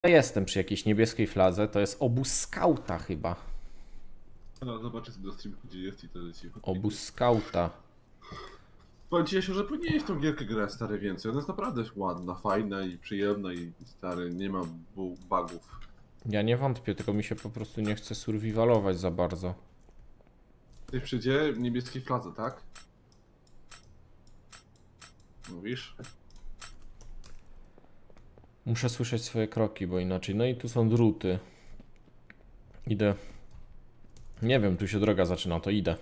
jestem przy jakiejś niebieskiej fladze, to jest obóz skauta chyba. No, zobaczę sobie do streamku, gdzie jest i to leci. Obóz skauta. Powiem ci, Jasiu, że powinieneś tą gierkę grać, stary, więcej. Ona jest naprawdę ładna, fajna i przyjemna i stary, nie ma bugów. Ja nie wątpię, tylko mi się po prostu nie chce survivalować za bardzo. Ty przyjdzie w niebieskiej fladze, tak? Mówisz? Muszę słyszeć swoje kroki, bo inaczej. No i tu są druty. Idę. Nie wiem, tu się droga zaczyna, to idę.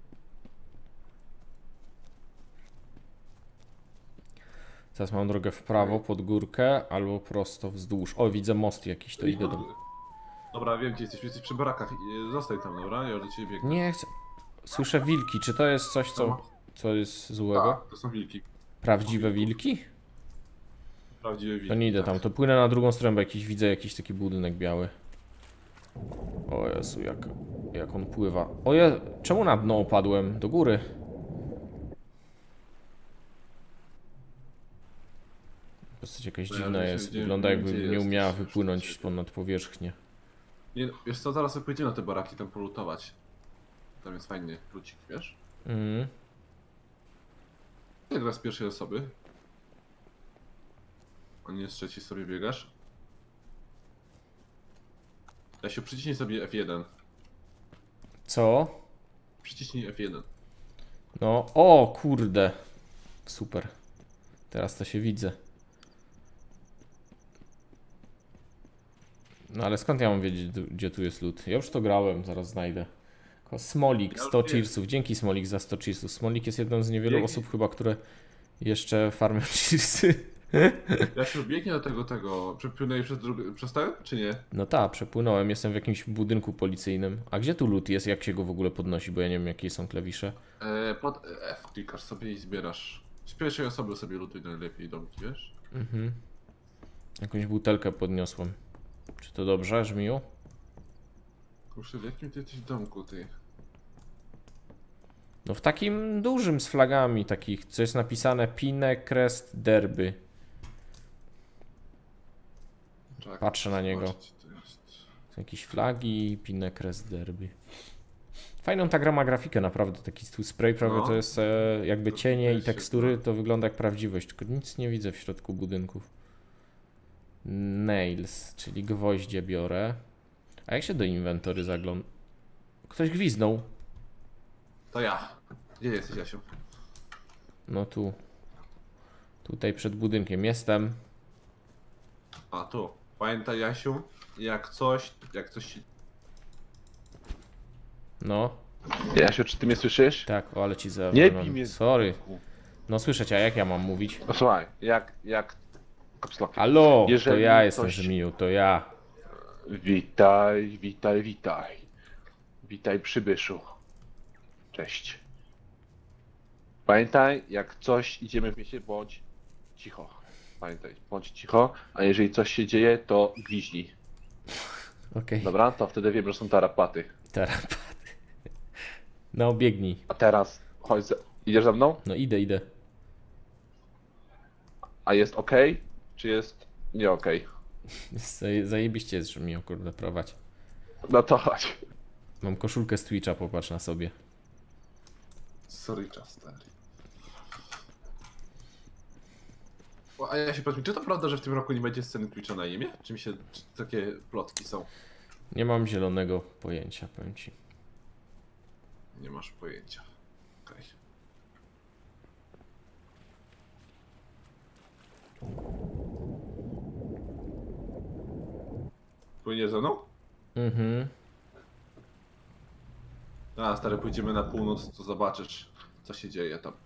Teraz mam drogę w prawo, pod górkę, albo prosto wzdłuż. O, widzę most jakiś, to idę do... Dobra, wiem gdzie jesteś przy barakach. Zostań tam, dobra? Ja do ciebie biegnę. Nie chcę... Słyszę wilki, czy to jest coś, co jest złego? Tak, to są wilki. Prawdziwe wilki? Prawdziwe wilki. To nie idę tam, to płynę na drugą stronę, bo widzę jakiś taki budynek biały. O Jezu, jak on pływa. Czemu na dno opadłem? Do góry. Postać jakaś dziwna jest. Wygląda jakby nie umiała wypłynąć ponad powierzchnię. Nie, wiesz co, zaraz sobie pójdziemy na te baraki tam polutować. Tam jest fajnie, lucik, wiesz? Jak gra z pierwszej osoby? A nie z trzeciej sobie biegasz? Jasiu, przyciśnij sobie F1. Co? Przyciśnij F1. No, o kurde. Super. Teraz to się widzę. No ale skąd ja mam wiedzieć, gdzie tu jest lód? Ja już to grałem, zaraz znajdę. Smolik, 100 cheersów. Dzięki Smolik za 100 cheersów. Smolik jest jedną z niewielu osób chyba, które jeszcze farmią cheersy. Ja się biegnie do tego. Przepłynąłeś przez ten, czy nie? No tak, przepłynąłem, jestem w jakimś budynku policyjnym. A gdzie tu lód jest? Jak się go w ogóle podnosi? Bo ja nie wiem, jakie są klawisze. Pod F klikasz sobie i zbierasz. Z pierwszej osoby sobie lutuj najlepiej domki, wiesz? Jakąś butelkę podniosłem. Czy to dobrze, Żmiju? Kurczę, w jakim ty jesteś domku, ty? No w takim dużym z flagami takich, co jest napisane Pine Crest Derby. Czekaj, Patrzę na niego. zobaczyć, to jest. Są jakieś flagi, Pine Crest Derby. Fajną ta gra ma grafikę naprawdę, taki tu spray prawie to jest jakby cienie i tekstury, to wygląda jak prawdziwość, tylko nic nie widzę w środku budynków. Nails, czyli gwoździe biorę. A jak się do inwentory zagląda? Ktoś gwizdnął. To ja. Gdzie jesteś, Jasiu? No tu. Tutaj przed budynkiem jestem. A tu. Pamiętaj, Jasiu, jak coś No. Jasiu, czy ty mnie słyszysz? Tak, o, ale ci za... Nie bij mnie. Sorry. No słyszę cię, a jak ja mam mówić? No słuchaj, jak kapslokiem. Halo, to Jeżeli ja jestem coś- Żmiju, to ja. Witaj, witaj, witaj. Witaj, przybyszu. Cześć. Pamiętaj, jak coś idziemy w mieście, bądź cicho. Pamiętaj, bądź cicho, a jeżeli coś się dzieje, to gwiźnij. Okej. Dobra? To wtedy wiem, że są tarapaty. Tarapaty. No, biegnij. A teraz, chodź, idziesz za mną? No idę. A jest ok? Czy jest nie ok? Zajebiście jest, że mnie kurde prowadź. No to chodź. Mam koszulkę z Twitcha, popatrz na sobie. Sorry, czas, stary. A ja się powiedz mi, czy to prawda, że w tym roku nie będzie sceny Twitcha na imię? Czy takie plotki są? Nie mam zielonego pojęcia, powiem ci. Nie masz pojęcia. Okej. Płyniesz ze mną? A, stary, pójdziemy na północ, to zobaczysz, co się dzieje tam.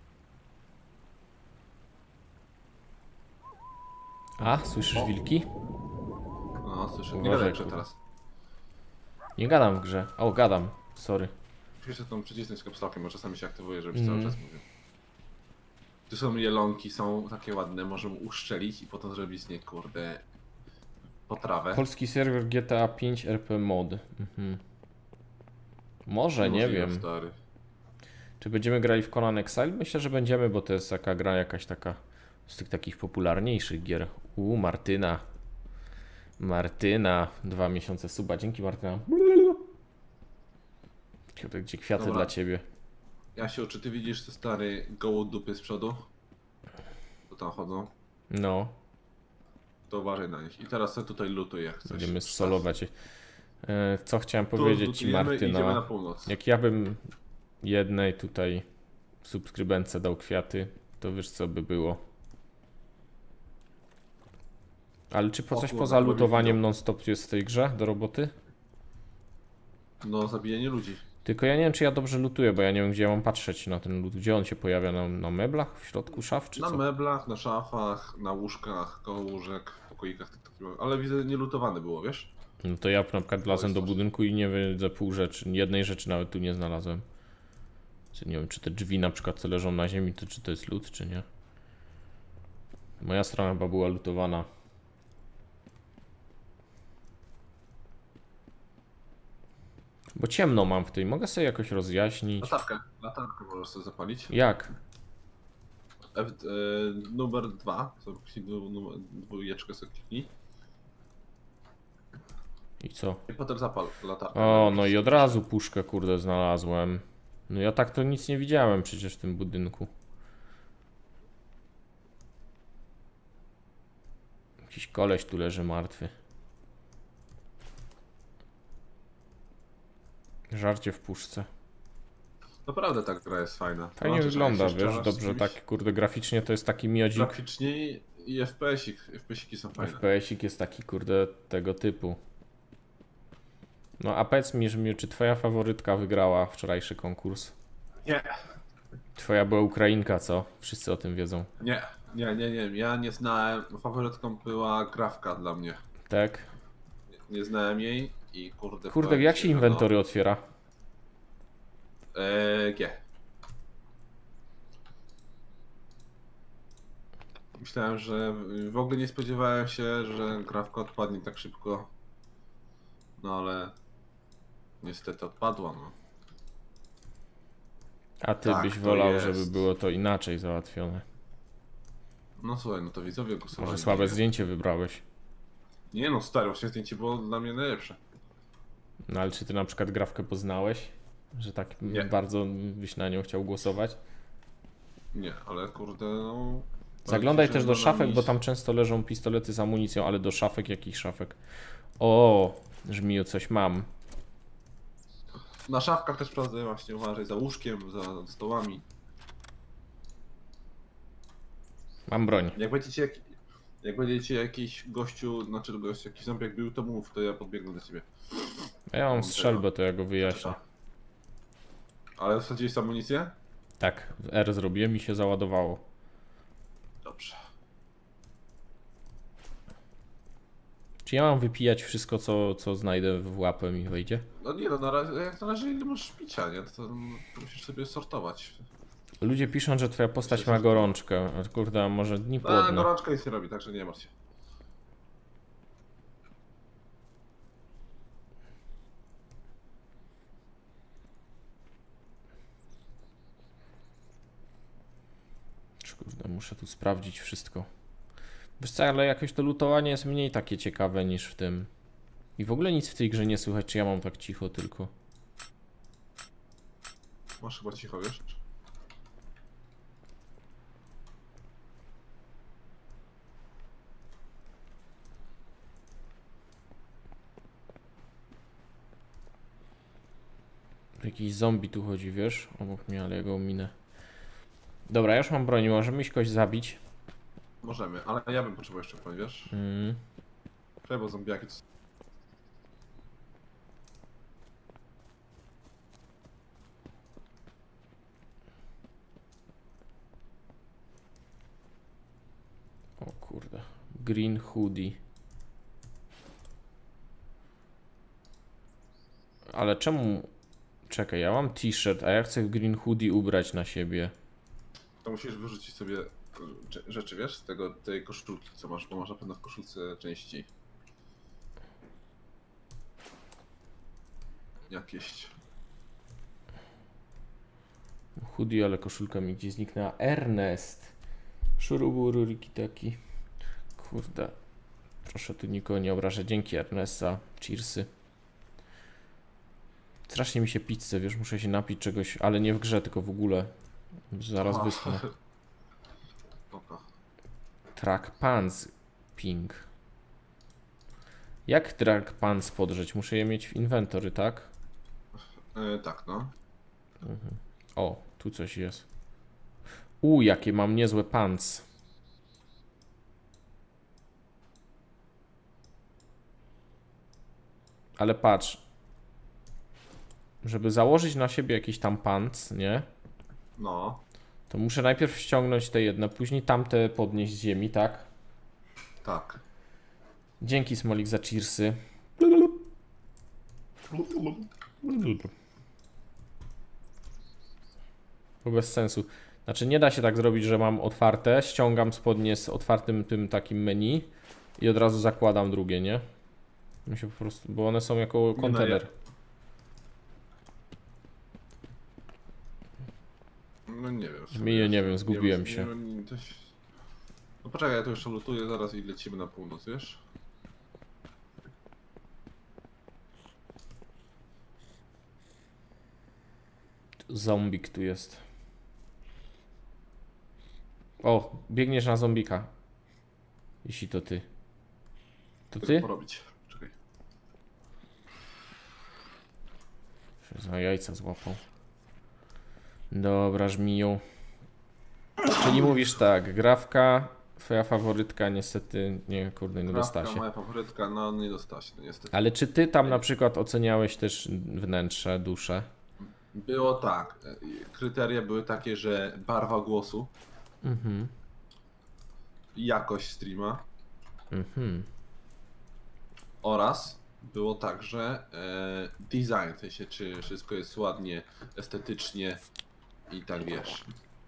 A, słyszysz wilki? No, słyszę. Nie Uważaj, gadaj jeszcze kurwa. teraz. Nie gadam w grze. O, gadam. Sorry. Musisz się tą przycisnąć kapslokiem, bo czasami się aktywuje, żebyś cały czas mówił. Tu są jelonki, są takie ładne, możemy uszczelić i potem zrobić z niej, kurde, potrawę. Polski serwer GTA 5 RP mod. Może, nie Możliwe, wiem. stary. Czy będziemy grali w Conan Exile? Myślę, że będziemy, bo to jest taka gra jakaś taka z tych takich popularniejszych gier. Martyna. Martyna, 2 miesiące suba. Dzięki, Martyna. Gdzie kwiaty Dobra. dla ciebie. Jasiu, czy ty widzisz te stare gołodupy z przodu? To tam chodzą. No, To uważaj na nich. I teraz sobie tutaj lutuj jak chcesz. będziemy solować. Co chciałem Tu powiedzieć ci, lutujemy i idziemy na Martyna. północ. Jak ja bym jednej tutaj subskrybentce dał kwiaty, to wiesz co by było. Ale czy po O coś kurwa, poza bo lutowaniem widzę. non-stop jest w tej grze do roboty? No, zabijanie ludzi. Tylko ja nie wiem, czy ja dobrze lutuję, bo ja nie wiem, gdzie ja mam patrzeć na ten lód. Gdzie on się pojawia? Na meblach? W środku szaf, czy Na co? meblach, na szafach, na łóżkach, koło łóżek, w pokoikach. Ale widzę, nie lutowane było, wiesz? No to ja na przykład wlazłem do coś. budynku i nie widzę pół rzeczy. Jednej rzeczy nawet tu nie znalazłem. Czy nie wiem, czy te drzwi na przykład co leżą na ziemi, to czy to jest lód, czy nie. Moja strona chyba była lutowana. Bo ciemno mam w tej. Mogę sobie jakoś rozjaśnić. Latarkę możesz sobie zapalić. Jak? Numer 2. Dwójeczkę sobie kliknij. I co? I potem zapal latarkę. O, no i od razu puszkę kurde znalazłem. No ja tak to nic nie widziałem przecież w tym budynku. Jakiś koleś tu leży martwy. Żarcie w puszce. Naprawdę ta gra jest fajna. Fajnie Zobaczysz, wygląda, jak się wiesz, strzelasz z dobrze kimś. tak, kurde, graficznie to jest taki miodzik. Graficznie i FPS-iki są fajne. FPS-ik jest taki, kurde, tego typu. No a powiedz mi, czy twoja faworytka wygrała wczorajszy konkurs? Nie, Twoja była Ukrainka, co? Wszyscy o tym wiedzą. nie. Ja nie znałem. Faworytką była Grafka dla mnie. Tak? Nie znałem jej i kurde. Kurde, powiem jak ci, się że inwentory otwiera? G. Myślałem, że w ogóle nie spodziewałem się, że Grafka odpadnie tak szybko. No ale niestety odpadła, no. A ty Tak, byś to wolał, jest. żeby było to inaczej załatwione. No słuchaj, no to widzowie głosowali. Może słabe zdjęcie wybrałeś. Nie no, stare, właśnie zdjęcie było dla mnie najlepsze. No ale czy ty na przykład Grafkę poznałeś? Że tak Nie. bardzo byś na nią chciał głosować? Nie, ale kurde, no. Zaglądaj powiem ci, też że do no, szafek, nic. bo tam często leżą pistolety z amunicją, ale do szafek jakich szafek? O, Żmiju, coś mam. Na szafkach też sprawdzę właśnie, uważaj, za łóżkiem, za stołami. Mam broń. Jak będziecie jakiś gościu, znaczy gość, jakiś zombiak był, to mów, to ja podbiegnę do ciebie. A ja mam strzelbę, to ja go wyjaśnię. Ale wsadziłeś amunicję? Tak, R zrobiłem i się załadowało. Dobrze. Czy ja mam wypijać wszystko, co znajdę w łapę mi wejdzie? No nie no, na razie, jak zależy ile masz picia, nie? To musisz sobie sortować. Ludzie piszą, że twoja postać ma gorączkę. A kurde, a może dni A, płodne. gorączka nic nie robi, także nie martw się. Kurde, muszę tu sprawdzić wszystko. Wiesz co, ale jakoś to lutowanie jest mniej takie ciekawe niż w tym. I w ogóle nic w tej grze nie słychać, czy ja mam tak cicho tylko. Masz chyba cicho, wiesz? Jakiś zombie tu chodzi, wiesz? Obok mnie, ale ja go minę. Dobra, ja już mam broń, możemy iść kogoś zabić. Możemy, ale ja bym potrzebował jeszcze broń, wiesz? Trzeba zombiaki. O kurde. Green hoodie. Ale czemu... Czekaj, ja mam t-shirt, a ja chcę green hoodie ubrać na siebie. To musisz wyrzucić sobie rzeczy, wiesz, z tej koszulki, co masz, bo masz na pewno w koszulce częściej. Jakieś. Hoodie, ale koszulka mi gdzieś zniknęła. Ernest. Szuruburu, riki taki. Kurde. Proszę tu nikogo nie obrażać. Dzięki Ernesta. Cheersy. Strasznie mi się pizzę, wiesz, muszę się napić czegoś, ale nie w grze, tylko w ogóle. Zaraz wyschnę. Track pants ping. Jak track pants podrzeć? Muszę je mieć w inwentory, tak? Tak, no. O, tu coś jest. Jakie mam niezłe pants. Ale patrz. Żeby założyć na siebie jakiś tam pants, nie? No. To muszę najpierw ściągnąć te jedne, później tamte podnieść z ziemi, tak? Tak. Dzięki Smolik za cheersy. To bez sensu. Znaczy nie da się tak zrobić, że mam otwarte, ściągam spodnie z otwartym tym takim menu i od razu zakładam drugie, nie? Mi się po prostu, bo one są jako kontener. No nie wiem. Nie wiem, zgubiłem się. No poczekaj, ja to jeszcze lutuję zaraz i lecimy na północ, wiesz? Zombik tu jest. O, biegniesz na zombika. Jeśli to ty. To ty? Porobić. Czekaj. Się za jajca złapał. Dobra, żmiju. Czyli mówisz tak, Grafka, twoja faworytka, niestety, nie, kurde, nie dostała się. Moja faworytka, no nie dostała się, no niestety. Ale czy ty tam na przykład oceniałeś też wnętrze, duszę? Było tak. Kryteria były takie, że barwa głosu, jakość streama oraz było także design, w sensie czy wszystko jest ładnie, estetycznie i tak wiesz.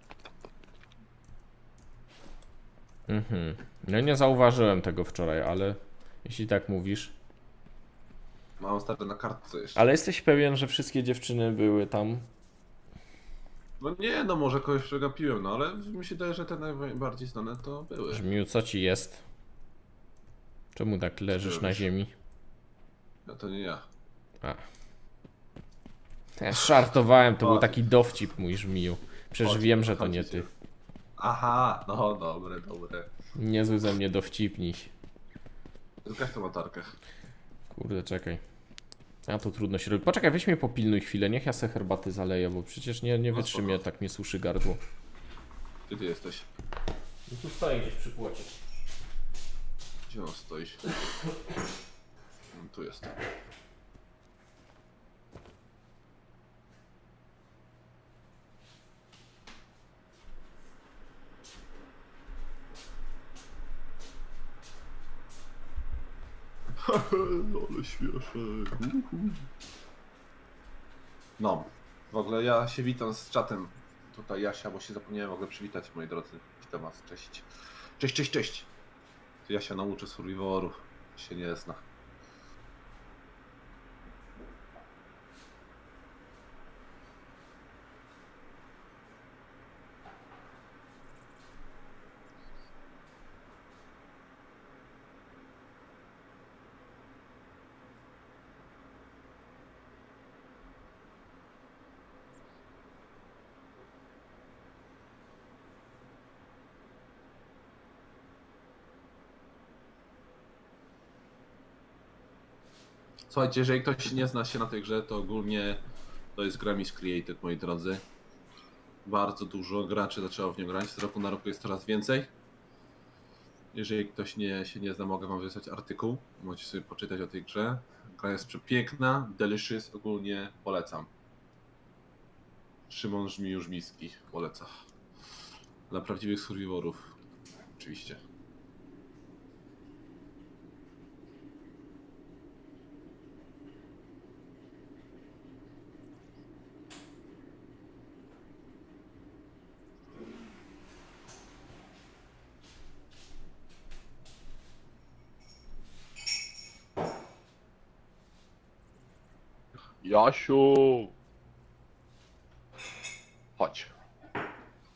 No nie zauważyłem tego wczoraj, ale jeśli tak mówisz. Mam stare na kartce jeszcze. Ale jesteś pewien, że wszystkie dziewczyny były tam? No nie, no może kogoś przegapiłem, no ale mi się wydaje, że te najbardziej znane to były. Żmiu, co ci jest? Czemu tak leżysz na ziemi? No to nie ja. Ja żartowałem, to był taki dowcip mój, Żmiju. Przecież wiem, że to nie ty. Aha, no dobre. Niezły ze mnie dowcipniś. Zgaś tą latarkę. Kurde, czekaj. A to trudno się robi. Poczekaj, weź mnie popilnuj chwilę, niech ja se herbaty zaleję, bo przecież nie wytrzymię, tak mnie suszy gardło. Gdzie ty jesteś? No tu stoję gdzieś przy płocie. Gdzie on stoi? Tu jest. Ale śmieszek. No, w ogóle ja się witam z czatem. Tutaj Jasia, bo się zapomniałem w ogóle przywitać, moi drodzy. Witam was, cześć. Cześć. To Jasia nauczy survivoru, się nie zna. Słuchajcie, jeżeli ktoś nie zna się na tej grze, to ogólnie to jest gra Miscreated, moi drodzy. Bardzo dużo graczy zaczęło w nią grać, z roku na rok jest coraz więcej. Jeżeli ktoś się nie zna, mogę wam wysłać artykuł, możecie sobie poczytać o tej grze. Gra jest przepiękna, delicious, ogólnie polecam. Szymon Żmiju-Żmiski poleca. Dla prawdziwych survivorów, oczywiście. Jasiu! Chodź.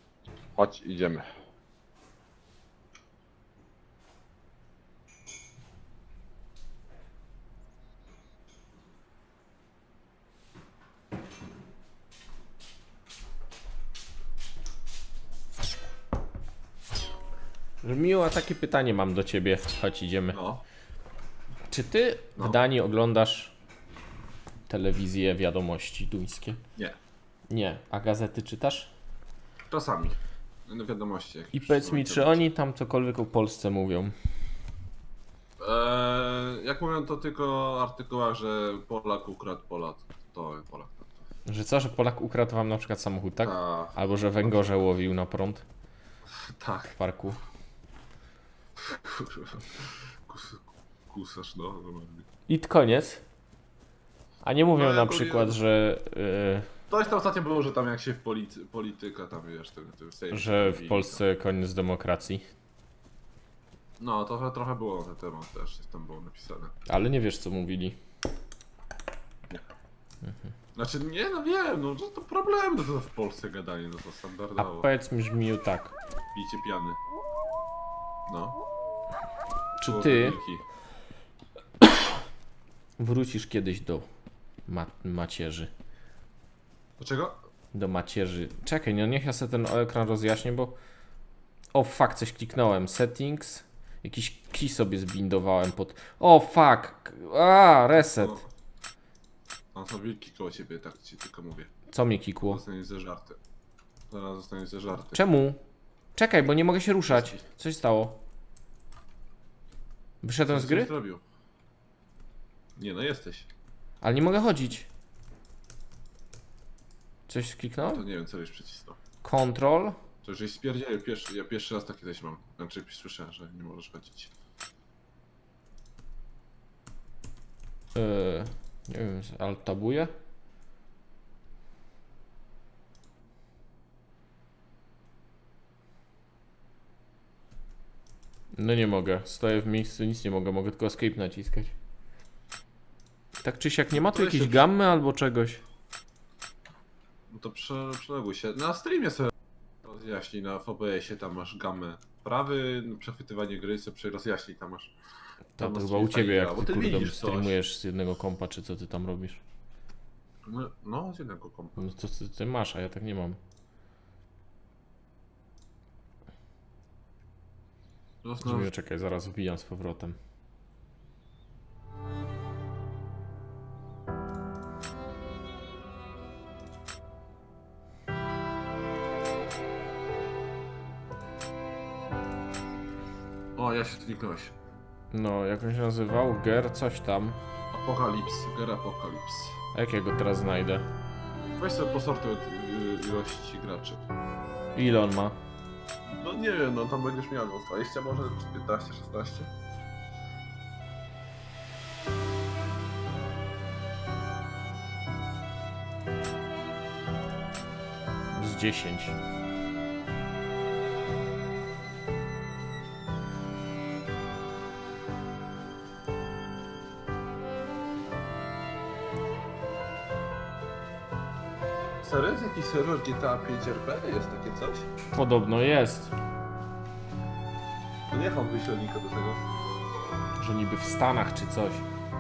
Chodź, idziemy. Miła, takie pytanie mam do ciebie. Chodź, idziemy. No. Czy ty w Danii oglądasz telewizję, wiadomości duńskie? Nie. Nie. A gazety czytasz? Czasami. No wiadomości. I powiedz mi, czy oni tam cokolwiek o Polsce mówią? Jak mówią, to tylko o artykułach, że Polak ukradł Polak. To Polak. Że co, że Polak ukradł wam na przykład samochód, tak? Tak. Albo że węgorze łowił na prąd Tak. w parku. Kusasz, no. Normalnie. I koniec. A nie mówią No, na jako przykład, nie- że, To jest tam ostatnio było, że tam jak się w polityka tam wiesz, że w Polsce koniec demokracji. No, trochę było na ten temat też, tam było napisane. Ale nie wiesz, co mówili. Znaczy nie, no wiem, no to problem, no to w Polsce gadanie, no to A standardowo. powiedz mi, Żmiju, tak. Picie piany. No. Czy Było ty wielki. wrócisz kiedyś do macierzy? Dlaczego? Do macierzy. Czekaj, no niech ja sobie ten ekran rozjaśnię, bo... O fuck, coś kliknąłem. Settings. Jakiś key sobie zbindowałem pod... O fuck! A, reset. Tam są wilki koło ciebie, tak ci tylko mówię. Co mnie kikło? Zostaniesz zeżarty. Zaraz zostaniesz zeżarty. Czemu? Czekaj, bo nie mogę się ruszać. Coś stało. Wyszedłem z Coś gry? zrobił. Nie, no jesteś. Ale nie mogę chodzić. Coś To kliknąłem? nie wiem, co już przycisnął. Control. To już spierdzielił, ja pierwszy raz takie coś mam. Znaczy słyszę, że nie możesz chodzić. Nie wiem, alt tabuję. No nie mogę, stoję w miejscu, nic nie mogę, mogę tylko escape naciskać. Tak czy siak, nie ma tu To jakiejś się- gammy albo czegoś? No to przeległy się. Na streamie sobie rozjaśnij na FBS-ie, tam masz gamę prawy, przechwytywanie gry sobie rozjaśnij, tam masz. To, Tam to na chyba u streamie ciebie, jak fajnie ty działa, bo ty kurde widzisz coś. streamujesz z jednego kompa, czy co ty tam robisz? No, z jednego kompa. No to ty masz, a ja tak nie mam. Brzmi, czekaj, zaraz wbijam z powrotem. O, ja się kliknąłeś. No, jak on się nazywał? Ger, coś tam. Apokalips, Ger Apokalips. A jak ja go teraz znajdę? Weź sobie posortuj od ilości graczy. Ile on ma? No nie wiem, no tam będziesz miał 20 może, czy 15, 16. Z 10. Serio? Jest jakiś serwer GTA 5 RP? Jest takie coś? Podobno jest. To niech on wyśle linka do tego. Że niby w Stanach czy coś.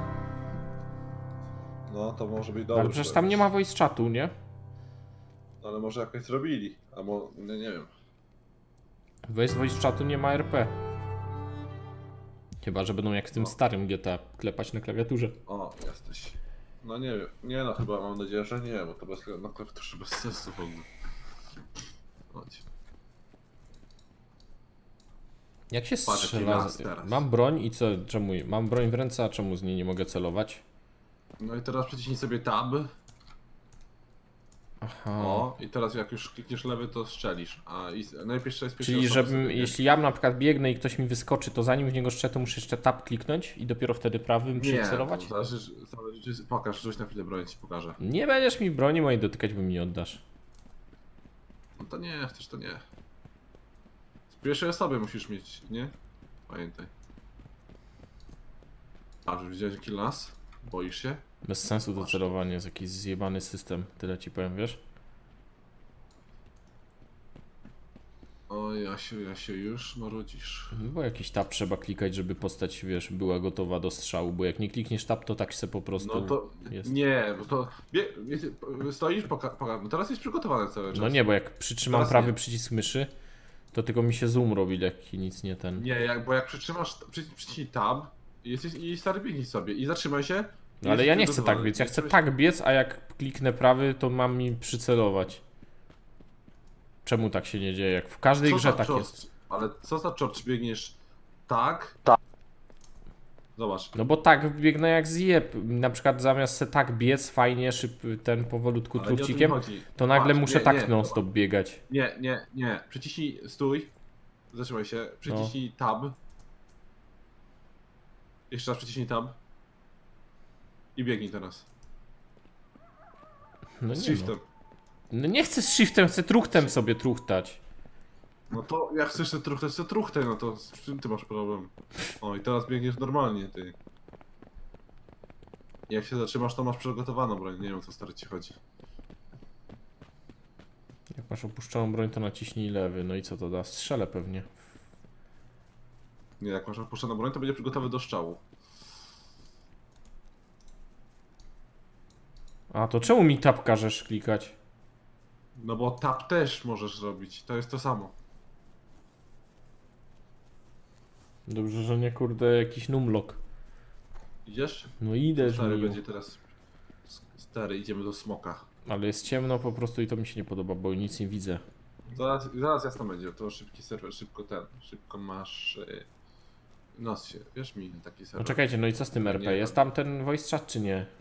No to może być dobre. Ale przecież tam nie ma voice chatu, nie? Ale może jakoś zrobili. Albo, no nie wiem. Bez voice chatu nie ma RP. Chyba, że będą jak w tym No. starym GTA klepać na klawiaturze. O, jesteś. No nie wiem. Nie no, chyba mam nadzieję, że nie, bo to na klawiaturze bez sensu w ogóle. Chodź. Jak się Patrz, jaki strzela? las teraz. Mam broń i co? Czemu? Mam broń w ręce, a czemu z niej nie mogę celować? No i teraz przyciśnij sobie tab. Aha. O, i teraz jak już klikniesz lewy, to strzelisz. Najpierw trzeba jest Czyli żebym, jeśli ja na przykład biegnę i ktoś mi wyskoczy, to zanim w niego strzelę, to muszę jeszcze tab kliknąć i dopiero wtedy prawym przycelować? to zależy, pokaż, rzuć na chwilę broń, ci pokażę. Nie będziesz mi broni mojej dotykać, bo mi nie oddasz. No to nie, chcesz to nie. Z pierwszej osoby musisz mieć, nie? Pamiętaj. A, że widziałeś kill nas? Boisz się? Bez sensu to celowanie, jest jakiś zjebany system, tyle ci powiem, wiesz? O, Jasiu, już marudzisz. Bo jakiś tab trzeba klikać, żeby postać, wiesz, była gotowa do strzału, bo jak nie klikniesz tab, to tak se po prostu No to jest. nie, bo to stoisz, no teraz jest przygotowane cały czas. No nie, bo jak przytrzymam Teraz prawy nie. przycisk myszy, To tylko mi się zoom robi lekki, nic nie ten. Nie, bo jak przyciśnij tab i stary biegnij sobie i zatrzymaj się. No ale ja nie chcę tak biec, ja chcę tak biec, a jak kliknę prawy, to mam mi przycelować. Czemu tak się nie dzieje? Jak w każdej grze tak jest. Ale co za George, biegniesz tak? Tak. Zobacz. No bo tak biegnę jak zjeb. Na przykład zamiast se tak biec fajnie, ten powolutku Ale nie o tym truchcikiem, chodzi. to nagle Patrz, muszę nie, tak nie, non stop biegać. Nie. Przyciśnij, stój. Zatrzymaj się. Przyciśnij tab. Jeszcze raz przyciśnij tab. I biegnij teraz. No Z nie shiftem. no. No nie chcę z shiftem, chcę truchtem sobie truchtać. No to jak chcesz te truchtę, no to z czym ty masz problem? O i teraz biegniesz normalnie, ty. Jak się zatrzymasz, to masz przygotowaną broń. Nie wiem, co stary ci chodzi. Jak masz opuszczoną broń, to naciśnij lewy. No i co to da? Strzelę pewnie. Nie, jak masz opuszczoną broń, to będzie przygotowy do strzału. A to czemu mi tab każesz klikać? No bo tap też możesz zrobić. To jest to samo. Dobrze, że nie kurde jakiś numlock. Idziesz? No idę, Stary żmiju. będzie teraz... Stary, idziemy do smoka. Ale jest ciemno po prostu i to mi się nie podoba, bo nic nie widzę. Zaraz jasno będzie. To szybki serwer, szybko masz... Nos się, wiesz mi taki serwer. No czekajcie, no i co z tym RP? Nie, Jest tam ten voice chat czy nie?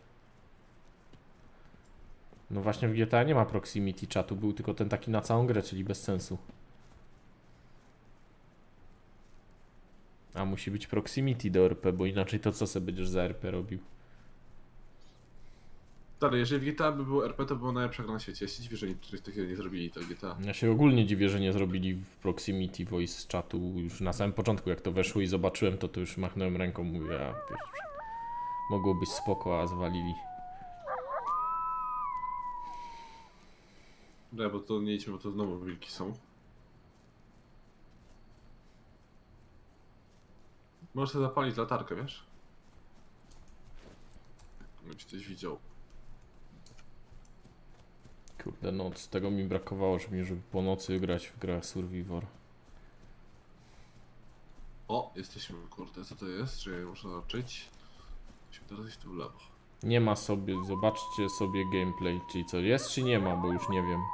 No właśnie w GTA nie ma proximity chatu, był tylko ten taki na całą grę, czyli bez sensu. A musi być proximity do RP, bo inaczej to co sobie będziesz za RP robił? Stary, jeżeli w GTA by było RP, to było najlepsza gra na świecie. Ja się dziwię, że oni czegoś takiego nie zrobili, to GTA. Ja się ogólnie dziwię, że nie zrobili w proximity voice chatu już na samym początku, jak to weszło i zobaczyłem to już machnąłem ręką, mówię, a wiesz, mogło być spoko, a zwalili. Nie, bo to nie idźmy, bo to znowu wilki są. Możesz sobie zapalić latarkę, wiesz? Gdybyś coś widział. Kurde, no z tego mi brakowało, żeby po nocy grać w grę Survivor. O, jesteśmy, kurde, co to jest? Czy ja muszę zobaczyć? Musimy teraz iść tu w lewo. Nie ma sobie, zobaczcie sobie gameplay, czyli co jest czy nie ma, bo już nie wiem.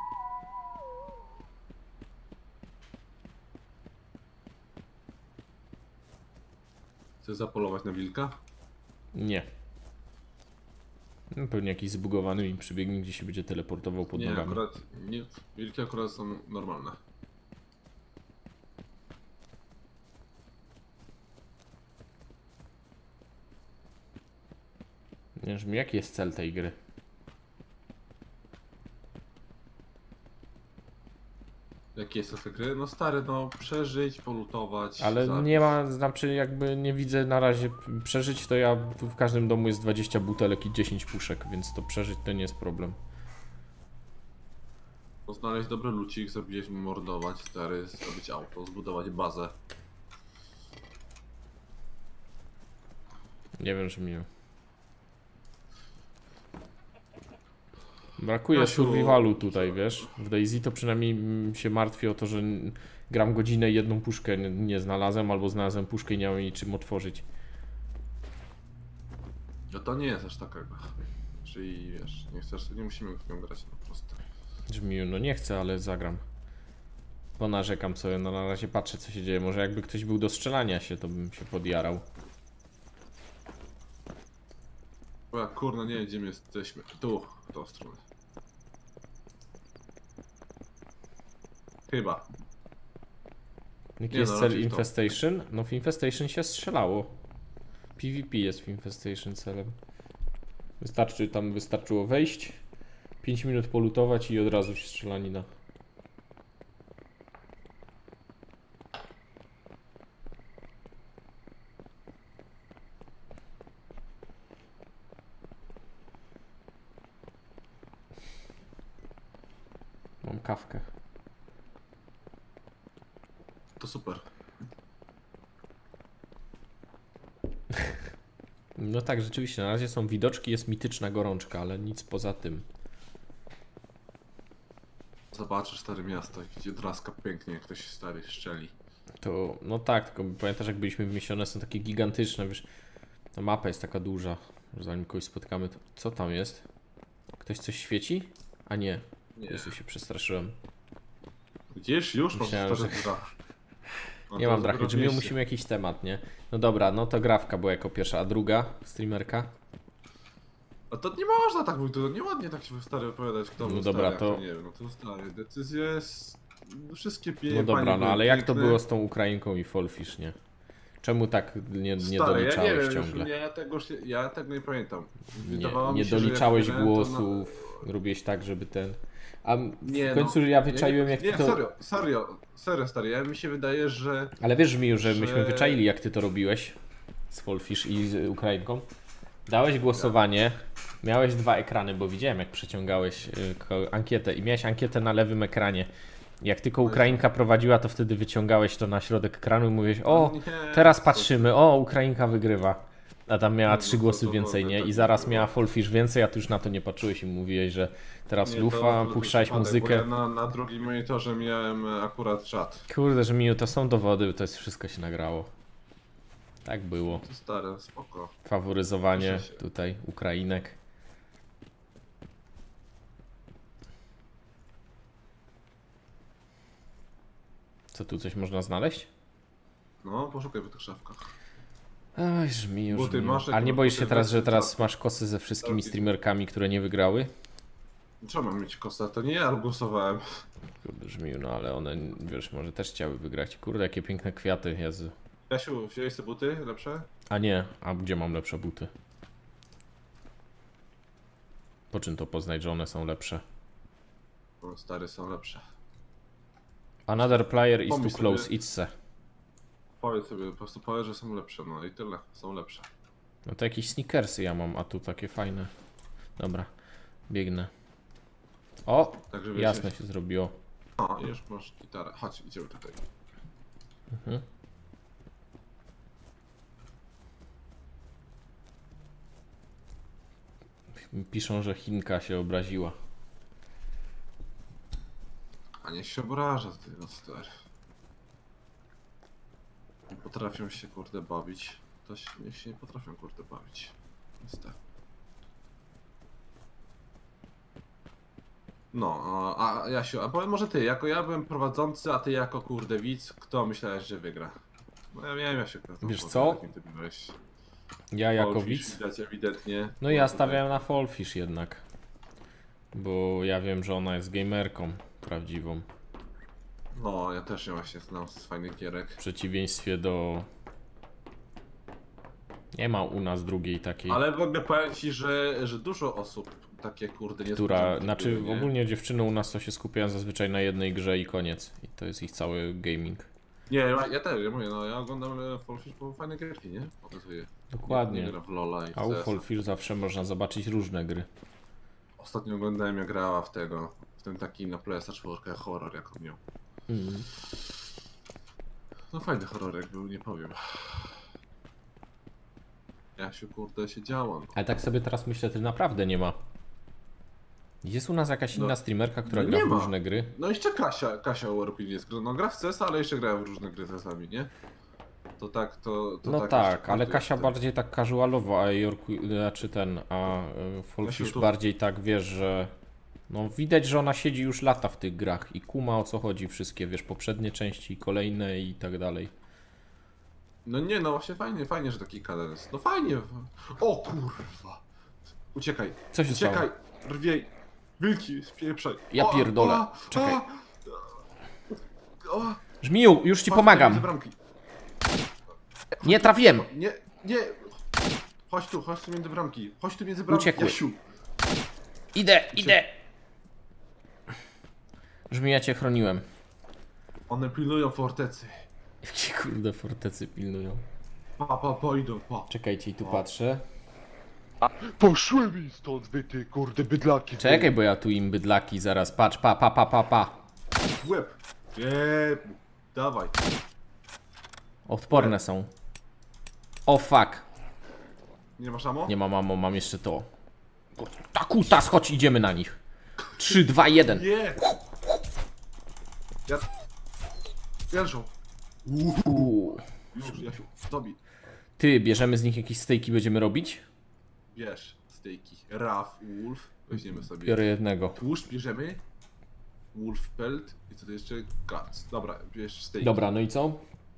Chcesz zapolować na wilka? Nie. No, pewnie jakiś zbugowany mi przybiegnie, gdzie się będzie teleportował pod Nie, nogami. akurat nie. Wilki akurat są normalne. Nie wiem, jaki jest cel tej gry. Jaki jest efekt gry? No stary, no przeżyć, polutować. Ale zabić. nie ma, znaczy jakby nie widzę na razie przeżyć, to ja w każdym domu jest 20 butelek i 10 puszek, więc to przeżyć to nie jest problem. No, znaleźć dobry lucik, zabić, mordować, stary, zrobić auto, zbudować bazę. Nie wiem, czy mi... Brakuje Kasiu, survivalu tutaj, wiesz? W DayZ to przynajmniej się martwię o to, że gram godzinę i jedną puszkę nie znalazłem, albo znalazłem puszkę i nie mam jej czym otworzyć. No to nie jest aż taka gra. Czyli wiesz, nie chcesz, nie musimy w nią grać po prostu. Brzmi, no nie chcę, ale zagram. Bo narzekam sobie, no na razie patrzę co się dzieje. Może jakby ktoś był do strzelania się, to bym się podjarał. Bo jak kurna nie wiem, gdzie my jesteśmy. Tu, w tą stronę. Chyba. Jaki Nie, jest no, cel raczej w to. Infestation? No w Infestation się strzelało. PvP jest w Infestation celem. Wystarczyło wejść, 5 minut polutować i od razu się strzelanina. Mam kawkę. To super. No tak, rzeczywiście, na razie są widoczki, jest mityczna gorączka, ale nic poza tym. Zobaczysz stare miasto, gdzie draska pięknie, jak ktoś stary szczeli. To, no tak, tylko pamiętasz jak byliśmy wymiesione, są takie gigantyczne, wiesz. Ta mapa jest taka duża, że zanim kogoś spotkamy, to co tam jest? Ktoś coś świeci? A nie. Nie. Jezu, się przestraszyłem. Gdzieś już Myślałem, mam że- stare drachy. No Nie to mam drachy, dopiero czy my mieście. musimy jakiś temat, nie? No dobra, no to Grafka była jako pierwsza, a druga streamerka? A to nie można tak mówić, to nieładnie tak się stary opowiadać, kto No był dobra, stary, to- a kto nie wiem, no to stary, decyzja jest... Wszystkie No dobra, panie no ale były jak to piękne. było z tą Ukrainką i Folfish, nie? Czemu tak nie Stary, ja nie doliczałeś wiem, ciągle? ja tego nie pamiętam. Nie, Wydawało mi nie się, że jak doliczałeś grałem, to głosów, robiłeś tak, żeby ten... A Nie, w końcu no, ja wyczaiłem jak nie, ty to... serio stary, ja mi się wydaje, że... Ale wiesz mi, że myśmy że- wyczaili jak ty to robiłeś z Folfish i z Ukrainką. Dałeś głosowanie, miałeś 2 ekrany, bo widziałem jak przeciągałeś ankietę i miałeś ankietę na lewym ekranie. Jak tylko Ukrainka prowadziła, to wtedy wyciągałeś to na środek ekranu i mówiłeś: o, Nie, teraz to- patrzymy, o, Ukrainka wygrywa. A tam miała No, 3 to- głosy to więcej, w ogóle nie? tak I zaraz było. miała Folfish więcej, a ty już na to nie patrzyłeś i mówiłeś, że teraz Nie, lufa, to puszczałeś przypadek, muzykę. bo ja na drugim monitorze miałem akurat czat. Kurde, że Miu, to są dowody, to jest wszystko się nagrało. Tak było. To stare, spoko. Faworyzowanie Proszę się. tutaj Ukrainek. Co tu coś można znaleźć? No, poszukaj po tych szafkach. Oj, żmiju, Buty żmiju. masz, Ale nie jak boisz buty się teraz, że weź, teraz to- masz kosy ze wszystkimi Tak. streamerkami, które nie wygrały? Trzeba mam mieć kosa, to nie ja głosowałem. Kurde, żmiju, no ale one, wiesz, może też chciały wygrać. Kurde, jakie piękne kwiaty, Jezu. Jasiu, wziąłeś te buty lepsze? A nie, a gdzie mam lepsze buty? Po czym to poznać, że one są lepsze? No, stare są lepsze. Another player is too Pomyśl close, sobie. idź se. Powiedz sobie, po prostu powiedz, że są lepsze, no i tyle, są lepsze. No to jakieś sneakersy ja mam, a tu takie fajne. Dobra, biegnę. O, Także wiecie, jasne się zrobiło. O, już masz gitarę. Chodź, idziemy tutaj. Mhm. Piszą, że Chinka się obraziła. A niech się obraża z tego stary. Nie potrafią się kurde bawić. To się, niech się nie potrafią kurde bawić. Niestety. No, a Jasiu, a powiem może ty, jako ja byłem prowadzący, a ty jako kurde widz, kto myślałeś, że wygra? No ja wiem, Jasiu, kto Wiesz co? jakim ty byłeś. Ja jako Goldfish widz? Widać ewidentnie. No ja tutaj- stawiałem na Folfish jednak. Bo ja wiem, że ona jest gamerką prawdziwą. No, ja też ją właśnie znam z fajnych gierek. W przeciwieństwie do... Nie ma u nas drugiej takiej, Ale w ogóle powiem ci, że dużo osób takie kurde nie która... Znaczy ogólnie dziewczyny u nas to się skupiają zazwyczaj na jednej grze i koniec. I to jest ich cały gaming. Nie, ja też, ja mówię, no ja oglądam Folfish, bo fajne gierki, nie? Pokazuje. Dokładnie. Nie gra w Lola i w A u CS-a. Folfish zawsze można zobaczyć różne gry. Ostatnio oglądałem jak grała w tego, w ten taki na PS4 horror jak on miał. Mhm. No fajny horrorek był, nie powiem. Jasiu kurde się działo. No. Ale tak sobie teraz myślę, to naprawdę nie ma. Jest u nas jakaś No, inna streamerka, która no gra nie w ma. różne gry? No jeszcze Kasia Warpin jest, no gra w CS, ale jeszcze gra w różne gry czasami, nie? To tak, to No tak. tak, jeszcze ale kurde Kasia jest. bardziej tak casualowo, a Jorku, znaczy ten, a Folfish Kasiu, tu- bardziej tak, wiesz, że... No widać, że ona siedzi już lata w tych grach i kuma o co chodzi wszystkie, wiesz, poprzednie części i kolejne i tak dalej. No nie, no właśnie fajnie, że taki kanał jest. No fajnie. O kurwa. Uciekaj. Co się Uciekaj. stało? Rwiej. Wilki, spieprzaj. Ja pierdolę. Czekaj. O, Żmiju, już ci pomagam. Bramki. Nie trafiłem. Nie, nie. Chodź tu między bramki. Chodź tu między bramki. Uciekły. Jasiu. Idę. Żmiju, ja cię chroniłem. One pilnują fortecy. Jakie kurde fortecy pilnują. Idą, pa. Czekajcie, i tu patrzę. Poszły mi stąd wy ty kurde bydlaki. Czekaj, bo ja tu im bydlaki zaraz. Patrz, pa. W łeb. Nie, dawaj. Odporne są. O fuck. Nie masz ammo? Nie mam mamo, mam jeszcze to. Ta kutas, chodź, idziemy na nich. 3, 2, 1. Nie. Pierwszą. Uuu. Już, Jasiu, dobij. Ty, bierzemy z nich jakieś stejki, będziemy robić? Bierz stejki. Raf, wolf. Weźmiemy sobie. Biorę jednego. Tłuszcz bierzemy. Wolf pelt. I co to jeszcze? Guts. Dobra, bierz stejki. Dobra, no i co?